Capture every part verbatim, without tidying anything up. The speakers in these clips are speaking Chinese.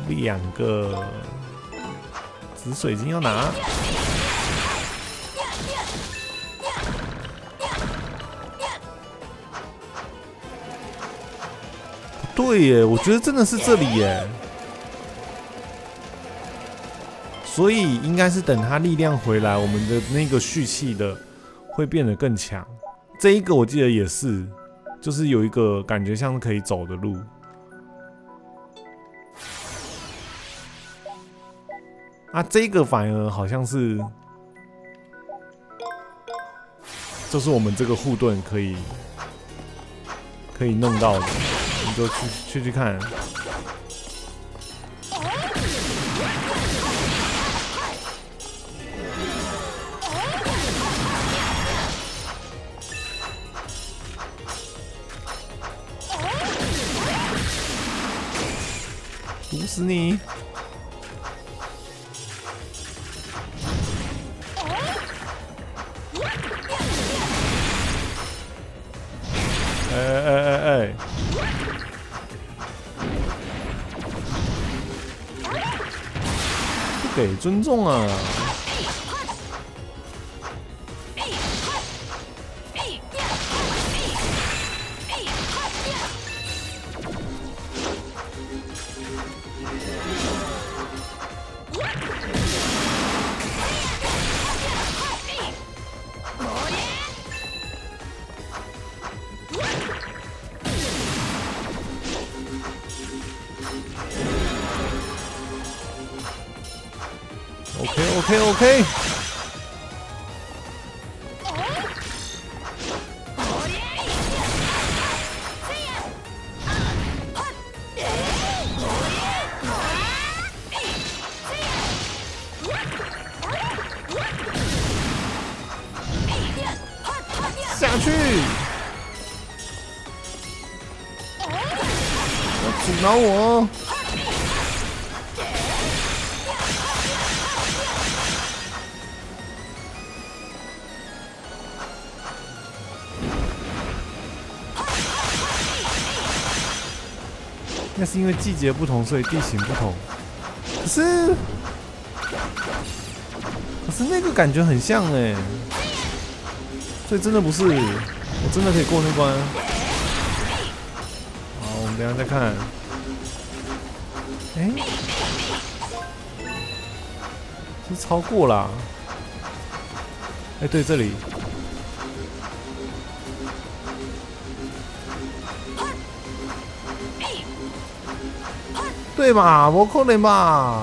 两个紫水晶要拿。不对耶，我觉得真的是这里耶。所以应该是等他力量回来，我们的那个蓄气的会变得更强。这一个我记得也是，就是有一个感觉像是可以走的路。啊，这个反而好像是，就是我们这个护盾可以可以弄到的，你就去去去看。毒死你！哎哎哎哎！不给尊重啊！OK OK OK。下去！要阻挠我！那是因为季节不同，所以地形不同。可是，可是那个感觉很像哎。所以真的不是，我真的可以过那关。好，我们等一下再看。哎、欸，是超过啦。哎、欸，对，这里。对吧？不可能吧？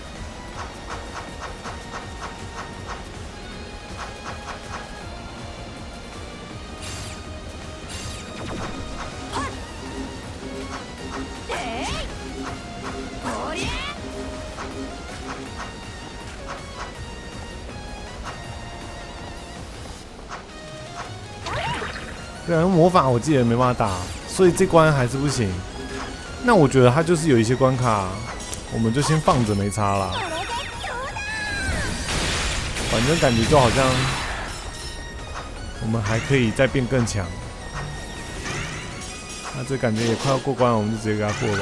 对啊，魔法我记得没办法打，所以这关还是不行。那我觉得它就是有一些关卡，我们就先放着没差啦。反正感觉就好像我们还可以再变更强。那这感觉也快要过关了，我们就直接给它过吧。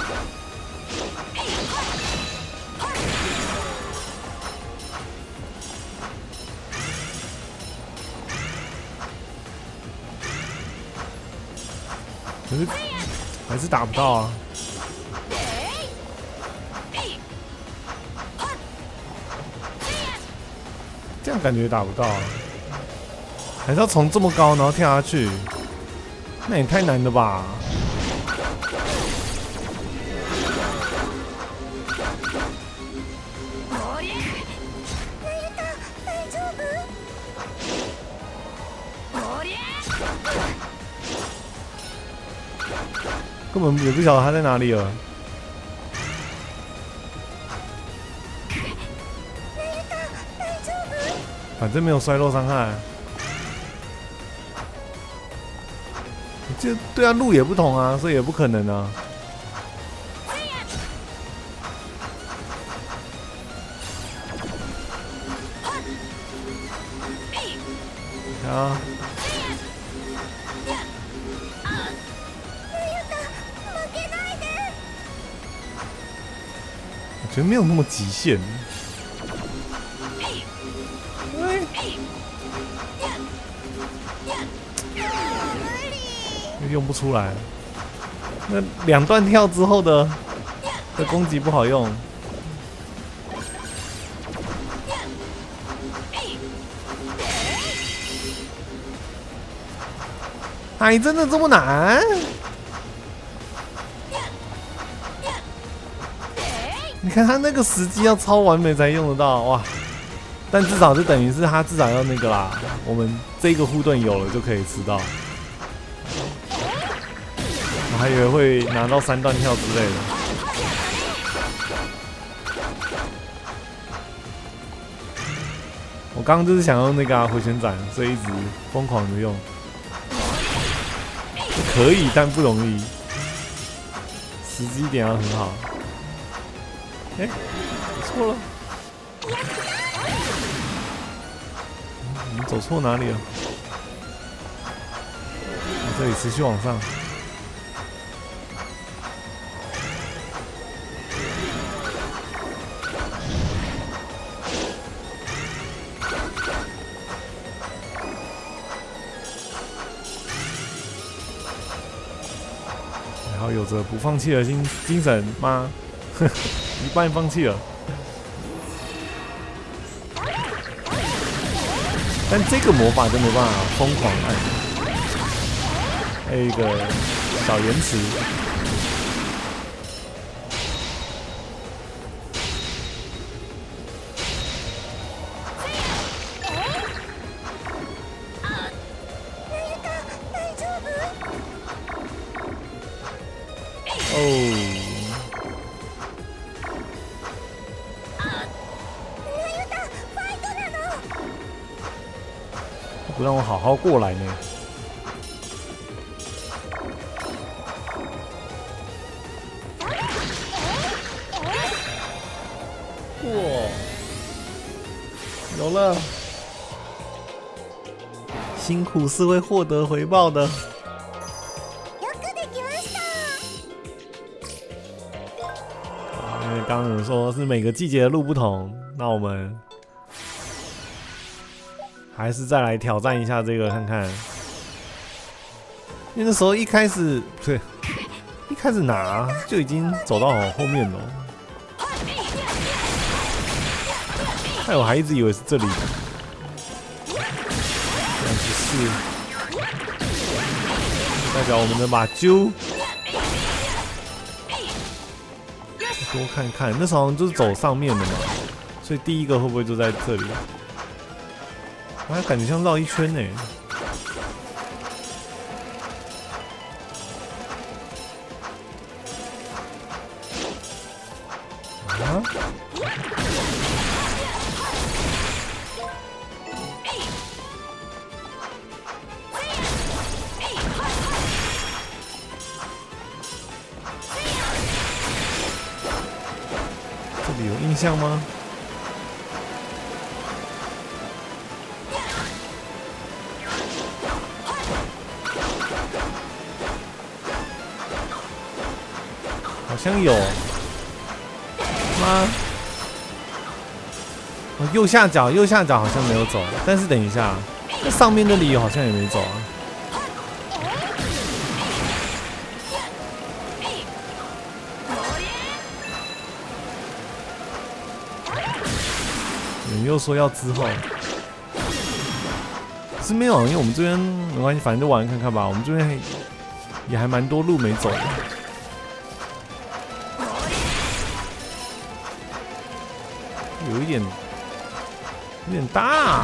可是还是打不到啊！这样感觉打不到啊！还是要从这么高然后跳下去，那也太难了吧！根本也不晓得他在哪里了。反正没有衰落伤害。这对啊，路也不同啊，所以也不可能啊。啊！ 我觉得没有那么极限。又用不出来。那两段跳之后的的攻击不好用。还真的这么难？你看他那个时机要超完美才用得到哇！但至少就等于是他至少要那个啦，我们这个护盾有了就可以吃到。我还以为会拿到三段跳之类的。我刚刚就是想用那个、啊、回旋斩，所以一直疯狂的用。可以，但不容易，时机点要很好。哎、欸，错了，我们走错哪里了？这里持续往上。然后有着不放弃的精精神吗？一半放弃了。但这个魔法就没办法疯狂按。还有一个小延迟。哦。不让我好好过来呢。哇，有了！辛苦是会获得回报的。因为刚刚有说是每个季节的路不同，那我们还是再来挑战一下这个看看。因为那时候一开始对，一开始拿就已经走到好后面了。哎，我还一直以为是这里，但不是，代表我们的马啾。多看看，那时候好像就是走上面的嘛，所以第一个会不会就在这里？哎，感觉像绕一圈呢。啊？这里有印象吗？好像有吗？哦，右下角，右下角好像没有走，但是等一下，那上面那里好像也没走啊。你又说要之后，是没有，因为我们这边没关系，反正就玩看看吧。我们这边也还蛮多路没走的，有一点，有点大。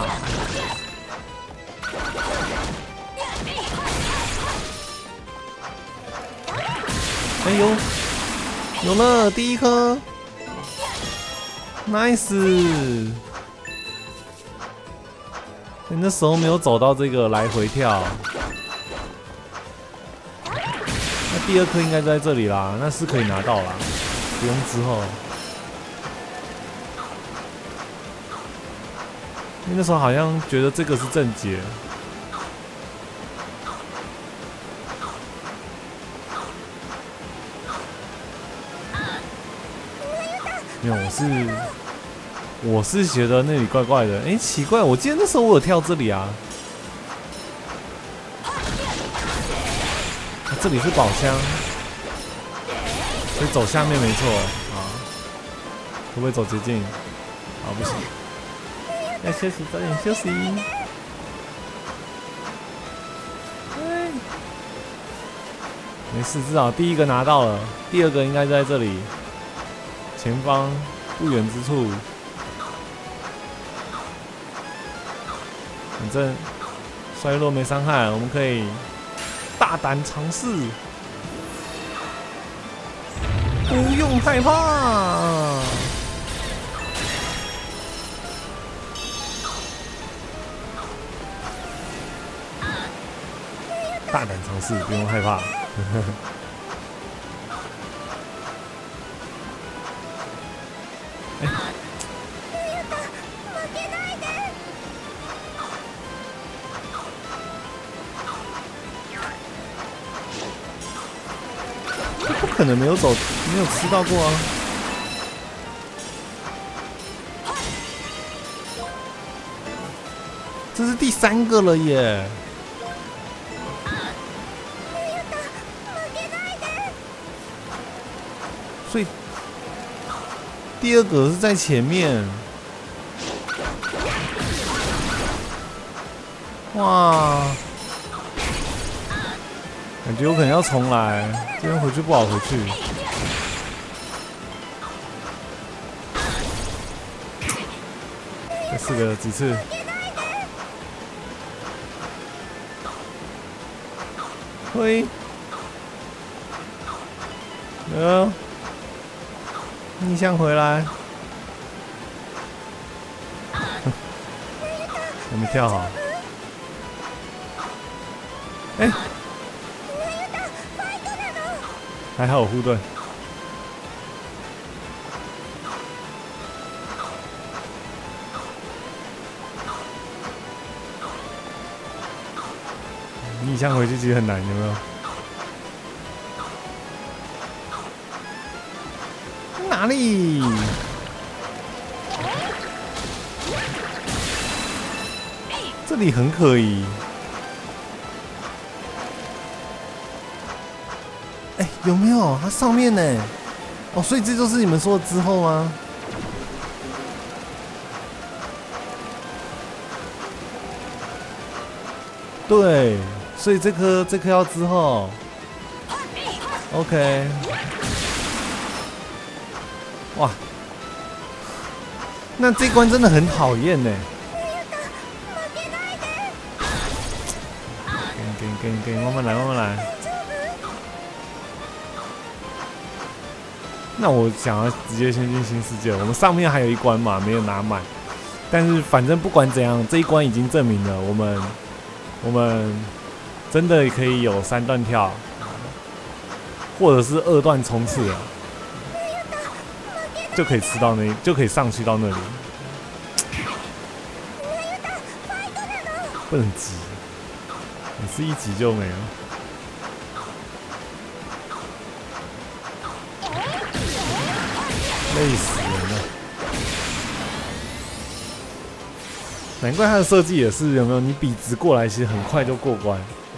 哎呦，有了第一颗 ，nice。你那时候没有走到这个来回跳，那第二颗应该在这里啦，那是可以拿到啦，不用之后。因为那时候好像觉得这个是正解。 没有，我是我是觉得那里怪怪的。哎、欸，奇怪，我记得那时候我有跳这里啊。啊这里是宝箱，所以走下面没错啊。会不会走捷径？啊，不行，要休息，早点休息。没事，至少第一个拿到了，第二个应该在这里，前方不远之处。反正衰弱没伤害，我们可以大胆尝试，不用害怕。大胆尝试，不用害怕。欸、不可能没有走，没有吃到过啊！这是第三个了耶！所以第二个是在前面，哇，感觉有可能要重来，这边回去不好回去。这四个几次？喂，呃。逆向回来，我没跳好。哎、欸，还好有护盾。逆向回去其实很难，有没有？哪里？这里很可疑。哎、欸，有没有？它上面呢？哦，所以这就是你们说的之后吗？对，所以这颗这颗要之后。OK。哇，那这关真的很讨厌呢。给给给给，慢慢来，慢慢来。那我想要直接先进新世界，我们上面还有一关嘛，没有拿满。但是反正不管怎样，这一关已经证明了我们我们真的可以有三段跳，或者是二段冲刺啊。就可以吃到那，就可以上去到那里。不能急，你是一急就没了。累死人了。难怪它的设计也是有没有？你笔直过来，其实很快就过关。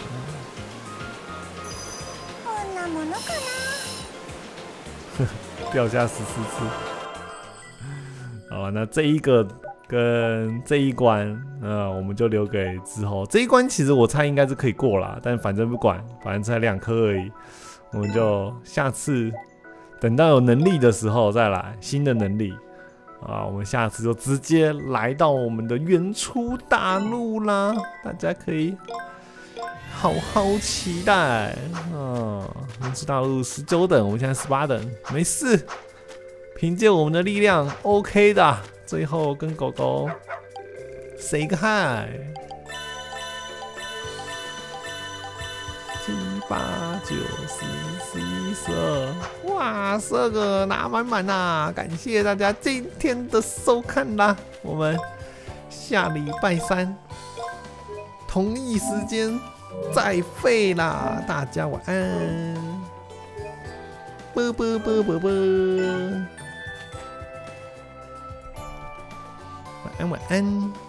掉下十四次。好，那这一个跟这一关，呃，我们就留给之后。这一关其实我猜应该是可以过啦，但反正不管，反正才两颗而已，我们就下次等到有能力的时候再来新的能力啊。我们下次就直接来到我们的原初大陆啦，大家可以好好期待啊！原初大陆十九等，我们现在十八等，没事。凭借我们的力量 ，OK 的。最后跟狗狗 say 个 hi， 七八九十十一十二，哇，十二个拿满满呐！感谢大家今天的收看啦，我们下礼拜三同一时间再会啦，大家晚安，啵啵啵啵啵。 安晚安。